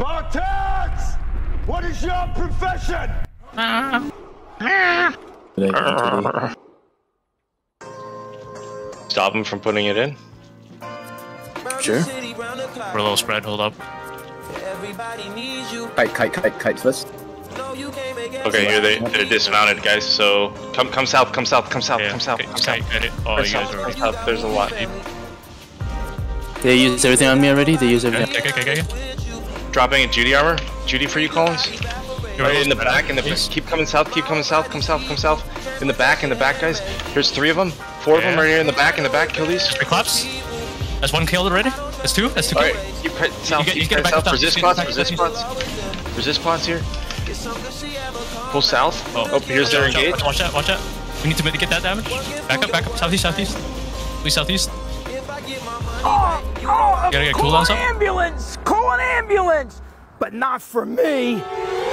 Spartans! What is your profession? Stop him from putting it in. Sure. We're a little spread, hold up. Kite first. Okay, here they're dismounted, guys. So come south, come south, come south, Yeah, come south, okay, come south. get it. Oh, Come you guys south, are already. come south. There's a lot. They used everything on me already. They used everything. Okay. Dropping a Judy armor. Judy for you, Collins. You're Right in the spread back, out, in the please. keep coming south, keep coming south, come south, come south. In the back, guys. Here's 3 of them, 4 of them right here in the back, Kill these. 3 claps. That's 1 killed already. That's 2. That's 2 All killed. right, keep cut south, You keep get cut back south. up, Resist back, spots, resist spots. Resist spots here. Pull south. Oh, here's their engage. Watch that. We need to mitigate that damage. Back up. Southeast. Please, southeast. You gotta get cooldowns up. Call an ambulance! But not for me!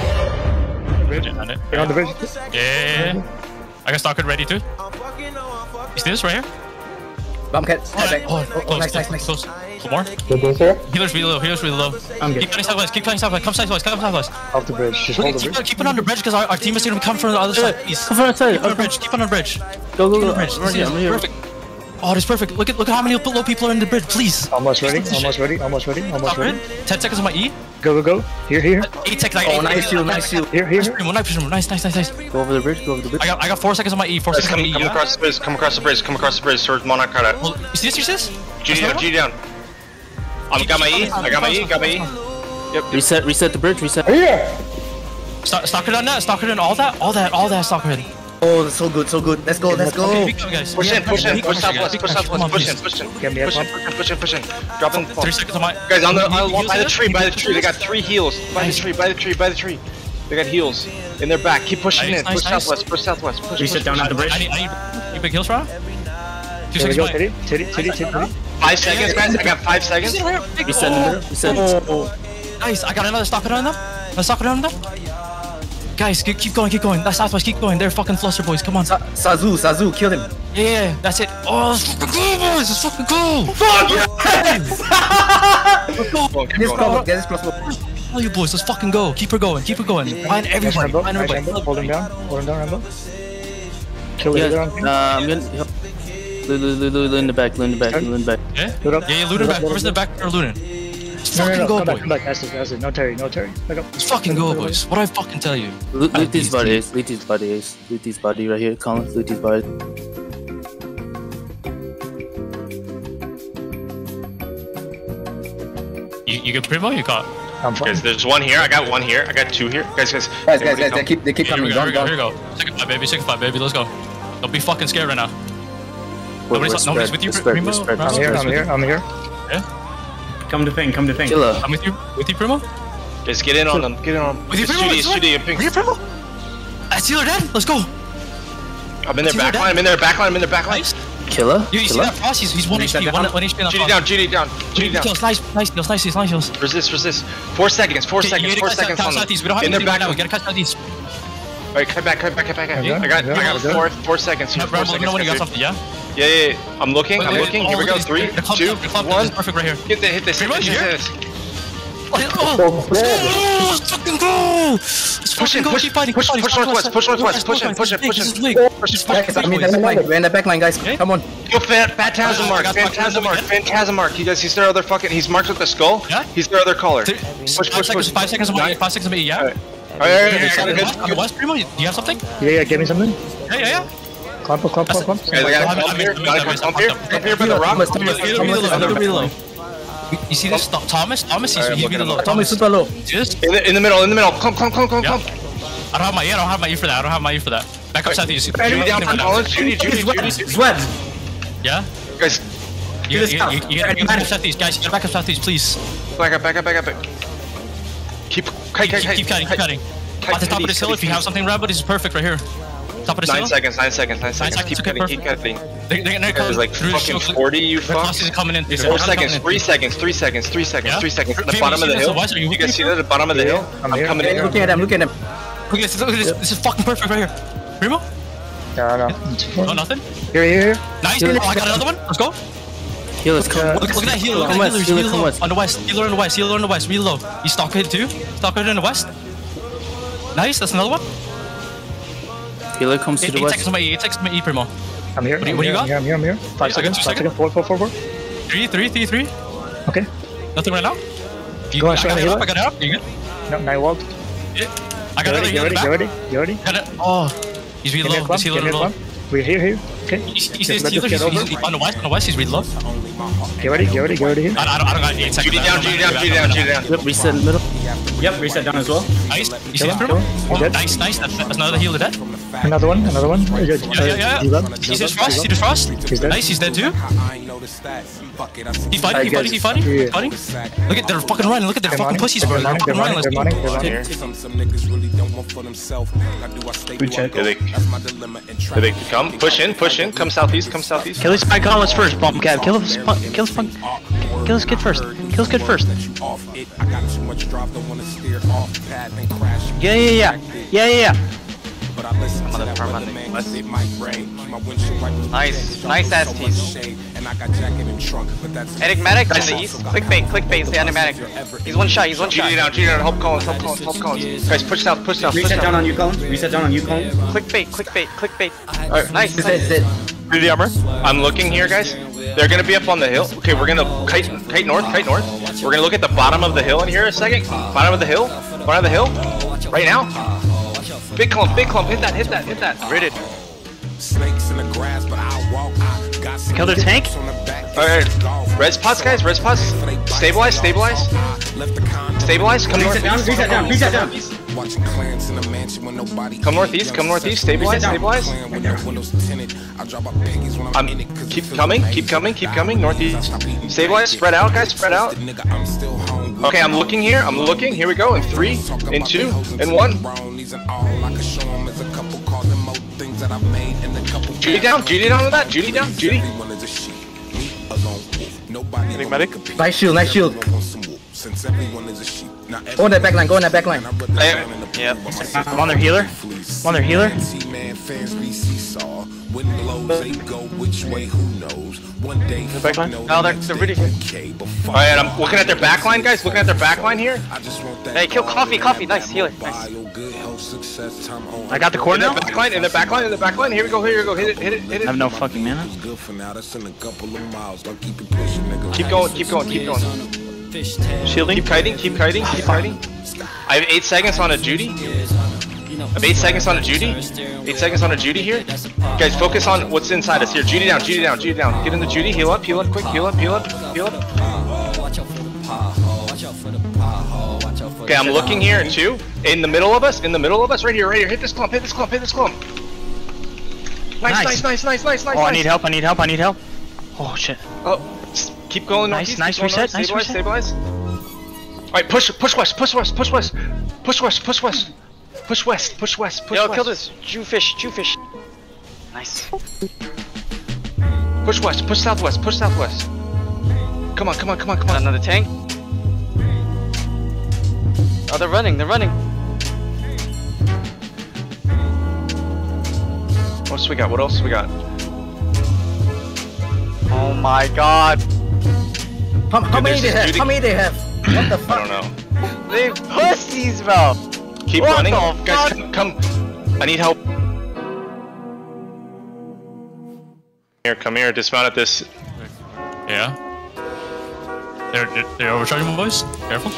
Get on the bridge. Yeah. I got Stalker ready too. You see this right here? Bump cat. Oh, nice. Close. More. Healers really low. Keep playing southwest. Come southwest. Off the bridge. Just hold the bridge. Keep it on the bridge because our team is going to come from the other side. Please. Come from outside. Keep on the bridge. Go. Bridge. I'm here. Perfect. Oh, that's perfect. Look at how many low people are in the bridge. Please. Almost ready. 10 seconds on my E. Go. Here. 8 seconds. Oh, nice shield. Here. Nice. Go over the bridge. I got 4 seconds on my E. 4 Guys, seconds on my E. come across the bridge. Sword Monarch card out. Well, you see this? Judy down. I got my E. Yep. Reset the bridge. Here. Stalker on that. Stalker on all that. Stalker in. Oh, that's so good. Let's go. Okay, guys. Push in. Push southwest. Come on, please. Push in. Get me up. Push in. Dropping. 3 seconds on my. Guys, on by the tree. They got 3 heals. By the tree. They got heals in their back. Keep pushing in. Push southwest. Push. Reset down at the bridge. I need big heals, right? 2 Here we seconds. go. Titty. 5 seconds, guys. I got 5 seconds. Reset. Nice. I got another stalker on them. Guys, keep going. That's southwest. Keep going. They're fucking fluster boys. Come on. Sazu, kill him. Yeah. That's it. Oh, it's fucking cool, boys. It's fucking cool. Fuck Get this crossbow. All you boys, let's fucking go. Keep her going. Find everybody. Hold him down, Rambo. Kill the other one. I'm gonna. Lou in the back. Yeah, looting back. Where's the back or looting? Let's fucking go, boys. Come back. That's it. No Terry. Back up. Let's fucking go, boys. What do I fucking tell you? Loot his body right here. Collins, loot his body. You get Primo? You got. I'm fine. Guys, there's 1 here. I got 1 here. I got 2 here. Guys. Guys, they keep Here coming. we go. Second fight, baby. Let's go. Don't be fucking scared right now. Nobody's with you, Primo? I'm here. Yeah? Come to ping. Killer. I'm with you, Primo? Guys, get in on them. With you, Primo? It's Judy. With you, Primo? I see her dead. Let's go. I'm in their backline. I'm in their backline. Nice. Killer. You see that Frost? He's 1 HP. 1 HP on Frost. Judy down. Nice heals. Resist. 4 seconds. 4 seconds on them. We don't have In their anything right back. now. We gotta cut southeast. Alright, cut back. I got 4 seconds here. 4 Rambo, seconds. you know when you got something, yeah? Yeah. I'm looking. Here we go. 3, 2, 1. Perfect right here. Hit this. Let's fucking go! Let's fucking go. Keep fighting. Push northwest. Push it. We're in the backline, guys. Come on. Yo, Phantasm Mark. You guys, he's their other fucking. He's marked with the skull. Yeah? He's their other caller. 5 seconds on my 5 seconds on me, yeah? Alright. On the west, Primo, do you have something? Yeah. Give me something. Yeah. Clump. Guys, I got a clump here. Come here by the rock. Really low. You see this? Thomas, he's really low. Thomas super low. See this? In the middle. Come. I don't have my E for that. Back up southeast. Judy down. Judy. Sweat. Yeah? Guys, You gotta back up southeast, guys. You gotta back up southeast, please. back up. Keep cutting. At the top of this hill, if you have something, Rambo, this is perfect right here. Top of this hill. 9 seconds. Keep cutting. They're There's like fucking 40, you fuck. Crosses are coming in. 4 seconds, 3 seconds. Yeah? 3 seconds. At the bottom of the hill. You guys see that at the bottom of the hill? I'm coming in. Looking at him. Look at this. This is fucking perfect right here. Primo? No. No, nothing? Here. Nice. Oh, I got another one. Let's go. Healers come. Look at that healer. Look at that healer. Healer low. On the west. Healer on the west. Healer on the west. Real low. He's stalker too. Stalker in the west. Nice. That's another one. Healer comes to the 8 west. seconds on my E. 8 seconds on my E, Primo. I'm here. What do you got? I'm here. 5 seconds. 5 seconds. 4. 3. Okay. Nothing right now. Go on, show me I healer. got it up. You good? No, night walk. Yeah. I got another healer in the back. You ready? Got it. Oh. He's really low. He's healer low. We're here. Okay. He's healer. He's on the west. He's really low. Get ready here. I don't got 8 seconds. Judy down. Yep, reset in the middle. Yep, reset down as well. Nice. You see this, Primo? Nice. That's another healer dead. Another one. Yeah. He's just frost. He's dead. Nice, he's dead too. He's fighting. Look at they're fucking running. Look at their fucking pussies, bro. They're fucking running. Let's go. Good check. Here they come. Push in. Come southeast. Kill his spike on us first, bomb cab. Kill his kid first. Kill his kid first. Yeah. Nice ass tease. Enigmatic to the east. Clickbait, it's the enigmatic. He's one shot. Judy down. Help Collins. Guys, push south. Reset down on you, Collins. Clickbait. Alright, Nice. Judy the armor. I'm looking here, guys. They're gonna be up on the hill. Okay, we're gonna kite north. We're gonna look at the bottom of the hill in here a second. Bottom of the hill. Right now. Big clump. Hit that. Ridded. Kill their tank. Alright. Res pots, guys. Stabilize. Come north. Reset down. Come northeast. Stabilize. Keep coming. Northeast. Stabilize. Spread out, guys. Okay, I'm looking. Here we go. In 3, in 2, in 1. Judy down with that. Judy down. Enigmatic. Nice shield. Go in that back line. Yep. I'm on their healer. No, they're really good. Alright, I'm looking at their backline, guys. Here. Hey, kill coffee. Nice healer. Nice. I got the core now. In the backline. Here we go. Hit it. I have no fucking mana. Keep going. Shielding. Keep kiting. I have 8 seconds on a Judy. 8 seconds on a Judy here. Guys, focus on what's inside us here. Judy down. Get in the Judy. Heal up quick. Heal up. Okay, I'm looking here too. In the middle of us. Right here. Hit this clump. Nice. Oh, I need help. Oh shit. Oh, keep going. Nice northeast, reset. Stabilize. Alright, push west. Push west. Yo, kill this Jewfish. Nice. Push west. Push southwest. Come on. Another tank. Oh, they're running. What else we got? Oh my god. How many they have? What the fuck? I don't know. They pussies, bro. Keep What running. the Guys, fuck? come. I need help. Come here. Dismount at this. Yeah. They're overcharging my boys. Careful.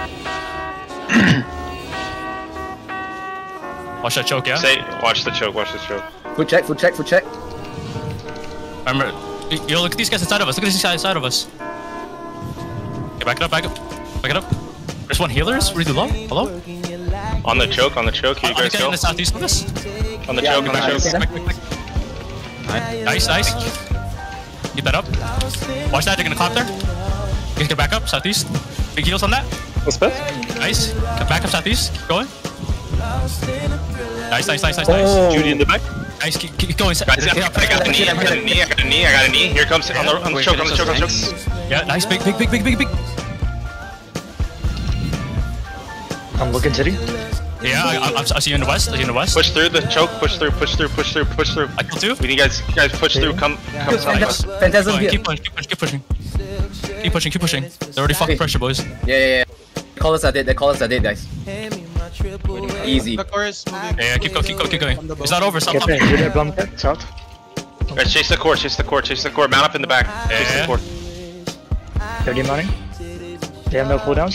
Watch that choke, yeah? Watch the choke. Foot check. Remember, yo, look at these guys inside of us. Look at these guys inside of us. Okay, back it up. There's one healer. It's really low. Hello? On the choke. Here you guys go. In the southeast of us. On the choke. Quick. Nice. Keep that up. Watch that. They're gonna clap there. You guys get back up. Southeast. Big heals on that. What's that? Nice. Get back up southeast. Keep going. Nice. Judy in the back. Nice. Keep going. Guys, I got a knee. Here comes on the choke. Yeah. Nice. Big. I'm looking city. Yeah, I see you in the west. I see you in the west. Push through the choke. Push through. Push through. Push through. Push through. I killed two. We need you guys push through. Come south. Phantasm here. Keep pushing. Keep pushing. Keep pushing. Keep pushing. They're already fucking pressure, boys. Yeah. Callers are dead. The callers are dead, guys. Easy. Yeah, keep going. It's not over. Stop. Get there, you're there, bomb cat, south. Guys, chase the core. Chase the core. Chase the core. Mount up in the back. Chase the core. 30 mounting. They have no cooldowns.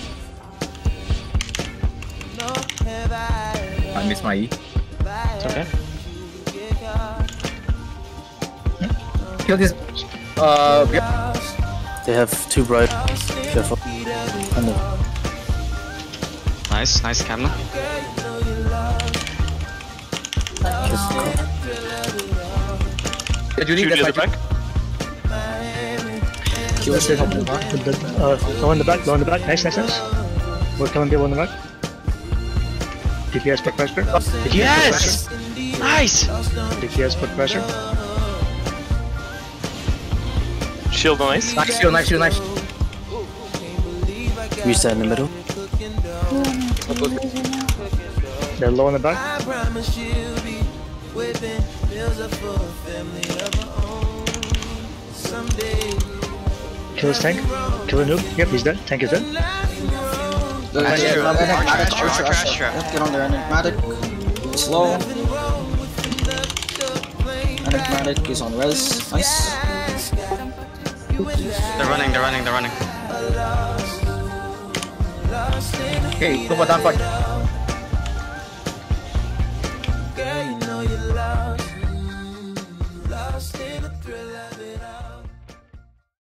I missed my E. It's okay. Kill this. They have two bright. Careful. Under. Nice camera. Judy, Shoot that's the my back. Low in the back, low in the back. Nice. We're killing people in the back. DPS put pressure. Yes! Nice! DPS put pressure. Shield nice. Nice shield. Reset in the middle. They're low in the back. Kill his tank. Kill the noob. Yep, he's dead. Tank is dead. Get on there, enigmatic. Slow. Enigmatic is on res. Nice. They're running. Okay, go for down fight.